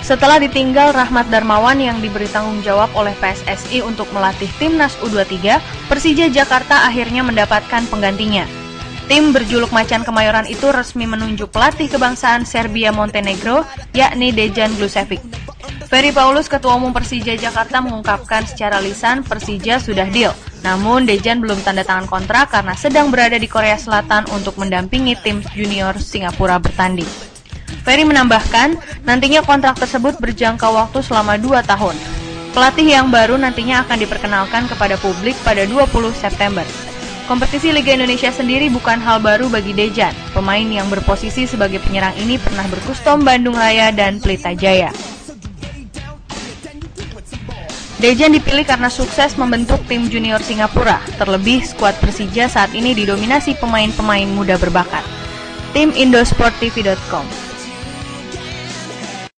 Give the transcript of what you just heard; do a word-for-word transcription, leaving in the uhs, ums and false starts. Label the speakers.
Speaker 1: Setelah ditinggal Rahmat Darmawan yang diberi tanggung jawab oleh P S S I untuk melatih timnas U dua puluh tiga, Persija Jakarta akhirnya mendapatkan penggantinya. Tim berjuluk Macan Kemayoran itu resmi menunjuk pelatih kebangsaan Serbia Montenegro, yakni Dejan Glusevic. Ferry Paulus, Ketua Umum Persija Jakarta, mengungkapkan secara lisan Persija sudah deal. Namun Dejan belum tanda tangan kontrak karena sedang berada di Korea Selatan untuk mendampingi tim junior Singapura bertanding. Ferry menambahkan, nantinya kontrak tersebut berjangka waktu selama dua tahun. Pelatih yang baru nantinya akan diperkenalkan kepada publik pada dua puluh September. Kompetisi Liga Indonesia sendiri bukan hal baru bagi Dejan. Pemain yang berposisi sebagai penyerang ini pernah berkustom Bandung Raya dan Pelita Jaya. Dejan dipilih karena sukses membentuk tim junior Singapura. Terlebih, skuad Persija saat ini didominasi pemain-pemain muda berbakat. Tim Indosport T V dot com